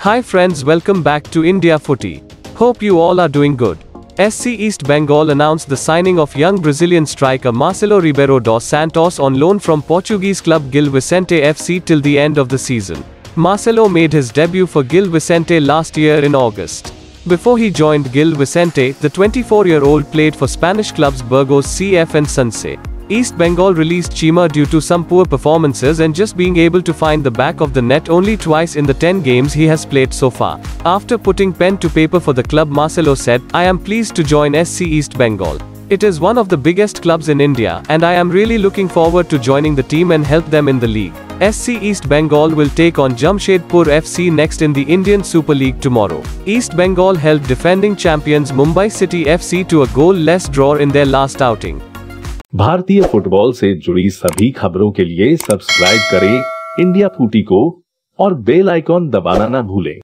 Hi friends, welcome back to India Footy. Hope you all are doing good. SC East Bengal announced the signing of young Brazilian striker Marcelo Ribeiro dos Santos on loan from Portuguese club Gil Vicente FC till the end of the season. Marcelo made his debut for Gil Vicente last year in August. Before he joined Gil Vicente, the 24-year-old played for Spanish clubs Burgos CF and Sanse. East Bengal released Chima due to some poor performances and just being able to find the back of the net only twice in the 10 games he has played so far. After putting pen to paper for the club, Marcelo said, "I am pleased to join SC East Bengal. It is one of the biggest clubs in India, and I am really looking forward to joining the team and help them in the league." SC East Bengal will take on Jamshedpur FC next in the Indian Super League tomorrow. East Bengal held defending champions Mumbai City FC to a goal-less draw in their last outing. भारतीय football से जुड़ी सभी खबरों के लिए subscribe करें India फूटी को और बेल आइकॉन दबाना ना भूलें।